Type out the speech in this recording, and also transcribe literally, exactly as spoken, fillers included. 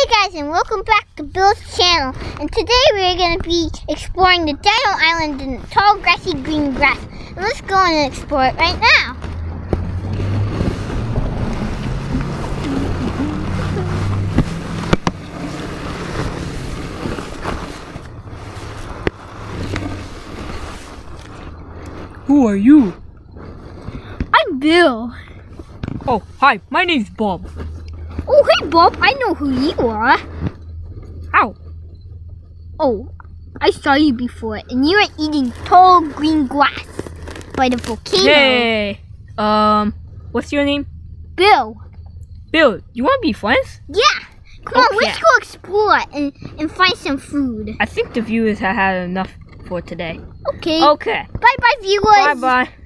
Hey guys, and welcome back to Bill's channel. And today we're going to be exploring the Dino Island in tall grassy green grass. And let's go and explore it right now. Who are you? I'm Bill. Oh, hi, my name's Bob. Oh, hey Bob, I know who you are. How? Oh, I saw you before, and you were eating tall green grass by the volcano. Hey, um, what's your name? Bill. Bill, you want to be friends? Yeah. Come on, Okay. let's go explore and, and find some food. I think the viewers have had enough for today. Okay. Okay. Bye-bye, viewers. Bye-bye.